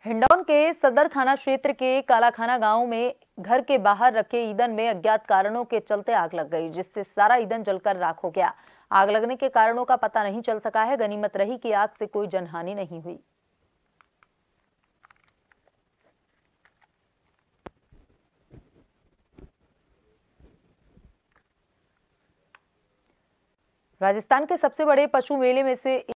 हिंडौन के सदर थाना क्षेत्र के कालाखाना गांव में घर के बाहर रखे ईंधन में अज्ञात कारणों के चलते आग लग गई, जिससे सारा ईंधन जलकर राख हो गया। आग लगने के कारणों का पता नहीं चल सका है। गनीमत रही कि आग से कोई जनहानि नहीं हुई। राजस्थान के सबसे बड़े पशु मेले में से